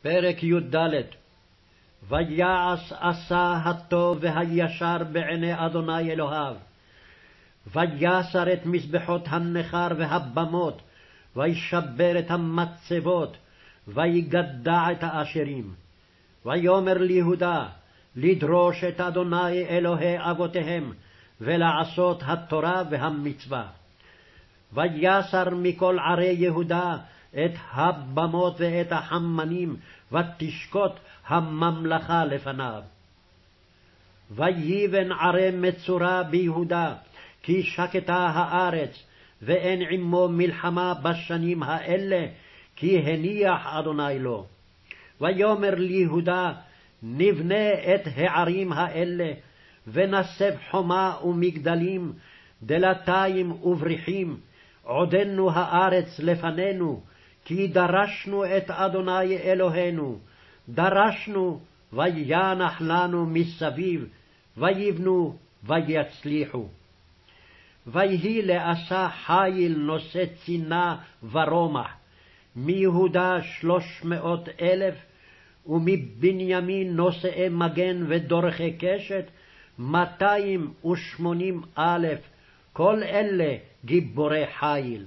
פרק י"ד. ויעש עשה הטוב והישר בעיני אדוני אלוהיו. ויסר את מזבחות הנכר והבמות, וישבר את המצבות, ויגדע את האשרים. ויאמר ליהודה, לדרוש את אדוני אלוהי אבותיהם, ולעשות התורה והמצווה. ויסר מכל ערי יהודה את הבמות ואת החמנים, ותשקוט הממלכה לפניו. ויבן ערי מצורע ביהודה, כי שקטה הארץ, ואין עמו מלחמה בשנים האלה, כי הניח אדוני לו. ויאמר ליהודה, נבנה את הערים האלה, ונסב חומה ומגדלים, דלתיים ובריחים, עודנו הארץ לפנינו, כי דרשנו את אדוני אלוהינו, דרשנו וינח לנו מסביב, ויבנו ויצליחו. ויהי לעשה חיל נושא צינה ורומח, מיהודה 300,000, ומבנימין נושאי מגן ודורכי קשת 280,000, כל אלה גיבורי חיל.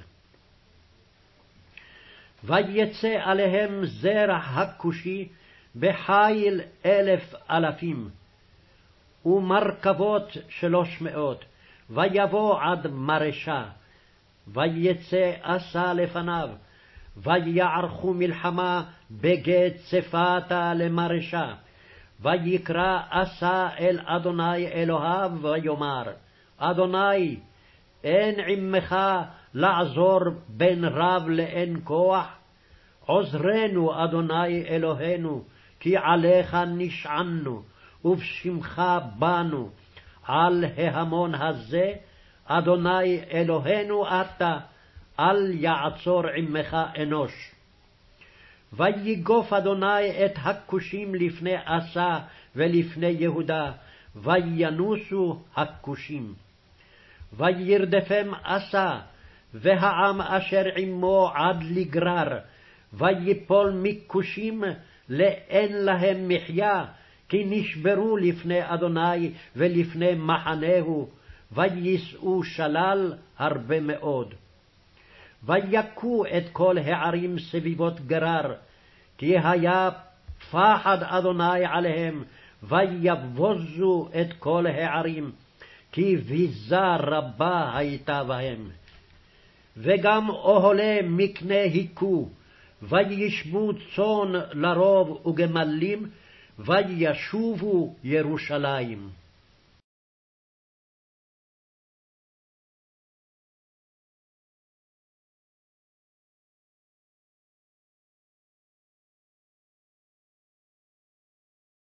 ויצא עליהם זרע הכושי בחיל 1,000, ומרכבות 300, ויבוא עד מרשה. ויצא עשה לפניו, ויערכו מלחמה בגת צפתה למרשה. ויקרא עשה אל אדוני אלוהיו, ויאמר, אדוני, אין עמך לעזור בין רב לאין כוח? עוזרנו אדוני אלוהינו, כי עליך נשענו, ובשמך באנו. על ההמון הזה, אדוני אלוהינו אתה, אל יעצור עמך אנוש. ויגוף אדוני את הכושים לפני עשה ולפני יהודה, וינוסו הכושים. וירדפם עשה, והעם אשר עמו עד לגרר, ויפול מכושים לאין להם מחיה, כי נשברו לפני אדוני ולפני מחנהו, וייסעו שלל הרבה מאוד. ויכו את כל הערים סביבות גרר, כי היה פחד אדוני עליהם, ויבוזו את כל הערים, כי ביזה רבה הייתה בהם. וגם אוהלי מקנה היכו, וישבו צאן לרוב וגמלים, וישובו ירושלים.